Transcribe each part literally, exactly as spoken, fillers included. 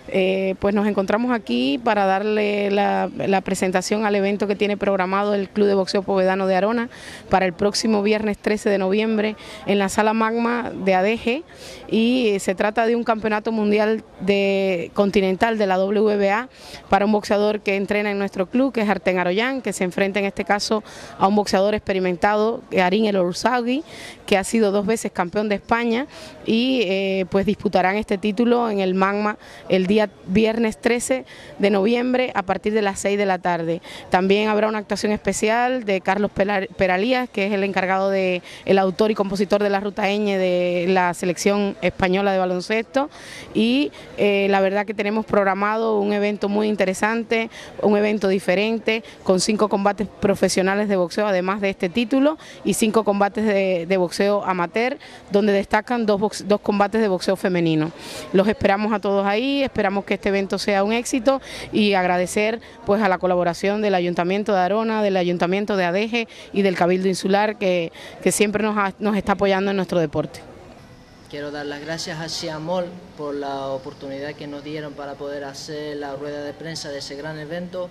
Eh, pues nos encontramos aquí para darle la, la presentación al evento que tiene programado el Club de Boxeo Povedano de Arona para el próximo viernes trece de noviembre en la Sala Magma de A D G, y eh, se trata de un campeonato mundial de, continental de la W B A para un boxeador que entrena en nuestro club, que es Arten Aroyan, que se enfrenta en este caso a un boxeador experimentado, Arin El Oursaoui, que ha sido dos veces campeón de España, y eh, pues disputarán este título en el Magma el día viernes trece de noviembre a partir de las seis de la tarde. También habrá una actuación especial de Carlos Peralías, que es el encargado de, el autor y compositor de la Ruta Ñ de la selección española de baloncesto, y eh, la verdad que tenemos programado un evento muy interesante, un evento diferente, con cinco combates profesionales de boxeo además de este título, y cinco combates de, de boxeo amateur, donde destacan dos, boxe, dos combates de boxeo femenino. Los esperamos a todos ahí, esperamos que este evento sea un éxito, y agradecer pues a la colaboración del Ayuntamiento de Arona, del Ayuntamiento de A D G y del Cabildo Insular, que, que siempre nos, ha, nos está apoyando en nuestro deporte. Quiero dar las gracias a Siamol por la oportunidad que nos dieron para poder hacer la rueda de prensa de ese gran evento,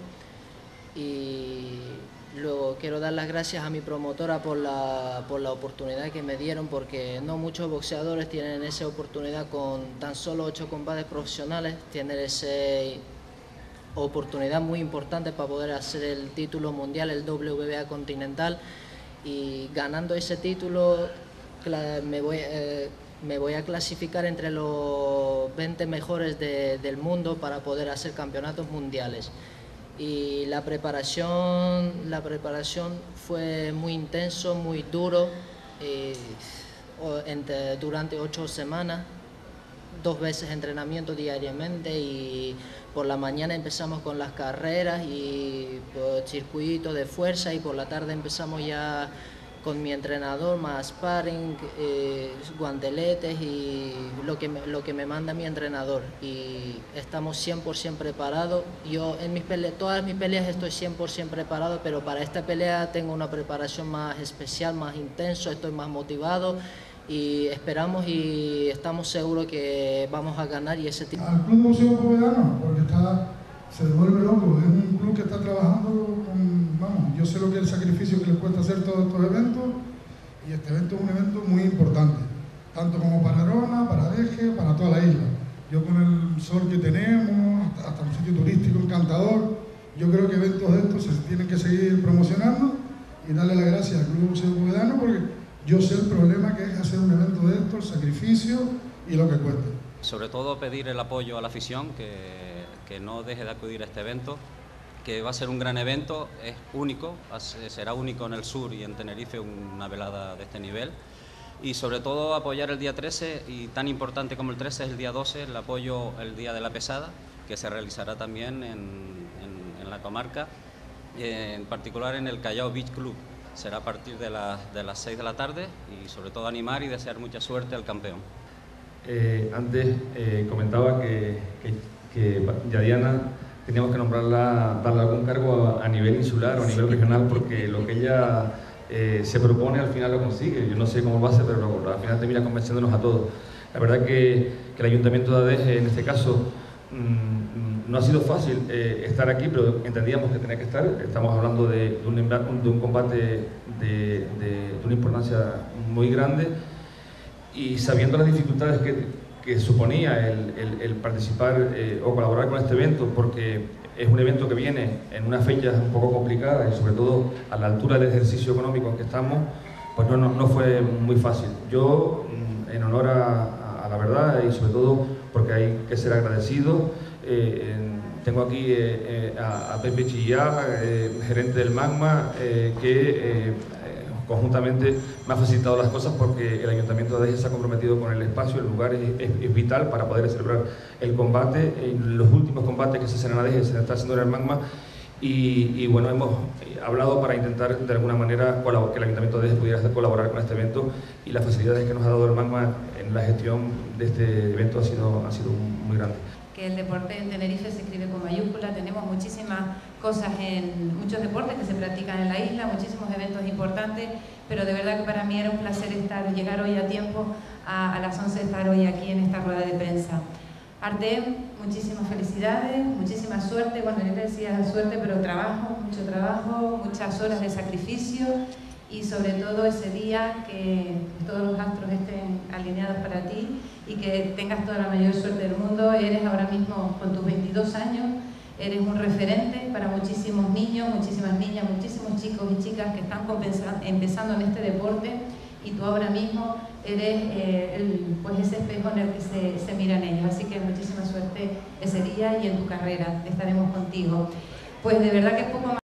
y luego quiero dar las gracias a mi promotora por la, por la oportunidad que me dieron, porque no muchos boxeadores tienen esa oportunidad. Con tan solo ocho combates profesionales tienen esa oportunidad muy importante para poder hacer el título mundial, el W B A continental, y ganando ese título me voy, eh, me voy a clasificar entre los veinte mejores de, del mundo para poder hacer campeonatos mundiales. Y la preparación, la preparación fue muy intenso, muy duro, eh, entre, durante ocho semanas, dos veces entrenamiento diariamente, y por la mañana empezamos con las carreras y por circuitos de fuerza, y por la tarde empezamos ya con mi entrenador, más sparring, eh, guanteletes y lo que, me, lo que me manda mi entrenador, y estamos cien por ciento preparados. Yo en mis peleas, todas mis peleas estoy cien por ciento preparado, pero para esta pelea tengo una preparación más especial, más intenso, estoy más motivado, y esperamos y estamos seguros que vamos a ganar. Y ese tipo... Al Club de Boxeo Povedano, porque está, se devuelve loco, es un club que está trabajando con, vamos, yo sé lo que es el sacrificio que les cuesta hacer todos estos eventos, y este evento es un evento muy importante, tanto como para Arona, para A D G, para toda la isla. Yo con el sol que tenemos, hasta un sitio turístico encantador, yo creo que eventos de estos se tienen que seguir promocionando, y darle las gracias al Club de Boxeo Povedano, porque yo sé el problema que es hacer un evento de estos, el sacrificio y lo que cuesta. Sobre todo pedir el apoyo a la afición, que, que no deje de acudir a este evento, que va a ser un gran evento, es único, será único en el sur y en Tenerife una velada de este nivel. Y sobre todo apoyar el día trece, y tan importante como el trece es el día doce, el apoyo el día de la pesada, que se realizará también en, en, en la comarca, en particular en el Callao Beach Club. Será a partir de, la, de las seis de la tarde, y sobre todo animar y desear mucha suerte al campeón. Eh, antes eh, comentaba que, que, que Yadiana teníamos que nombrarla, darle algún cargo a, a nivel insular o a nivel regional, porque lo que ella eh, se propone al final lo consigue. Yo no sé cómo lo hace, pero lo, al final termina convenciéndonos a todos. La verdad que, que el Ayuntamiento de A D G en este caso mmm, no ha sido fácil eh, estar aquí, pero entendíamos que tenía que estar. Estamos hablando de, de, un, de un combate de, de, de una importancia muy grande, y sabiendo las dificultades que, que suponía el, el, el participar eh, o colaborar con este evento, porque es un evento que viene en unas fechas un poco complicadas y sobre todo a la altura del ejercicio económico en que estamos, pues no, no, no fue muy fácil. Yo, en honor a, a la verdad, y sobre todo porque hay que ser agradecido, eh, en, tengo aquí eh, eh, a, a Pepe Chillá, eh, gerente del Magma, eh, que eh, conjuntamente me ha facilitado las cosas, porque el Ayuntamiento de A D G se ha comprometido con el espacio, el lugar es, es, es vital para poder celebrar el combate. En los últimos combates que se hacen en A D G se está haciendo en el Magma, y, y bueno, hemos hablado para intentar de alguna manera que el Ayuntamiento de A D G pudiera colaborar con este evento, y las facilidades que nos ha dado el Magma en la gestión de este evento ha sido, ha sido muy grande. Que el deporte en Tenerife se escribe con mayúsculas, tenemos muchísimas cosas, en muchos deportes que se practican en la isla, muchísimos eventos importantes, pero de verdad que para mí era un placer estar, llegar hoy a tiempo, a, a las once estar hoy aquí en esta rueda de prensa. Artem, muchísimas felicidades, muchísima suerte. Bueno, yo te decía suerte, pero trabajo, mucho trabajo, muchas horas de sacrificio y sobre todo ese día que todos los astros estén alineados para ti y que tengas toda la mayor suerte del mundo. Eres ahora mismo, con tus veintidós años, eres un referente para muchísimos niños, muchísimas niñas, muchísimos chicos y chicas que están empezando en este deporte, y tú ahora mismo eres eh, el, pues ese espejo en el que se, se miran ellos. Así que muchísima suerte ese día y en tu carrera, estaremos contigo. Pues de verdad que es poco más.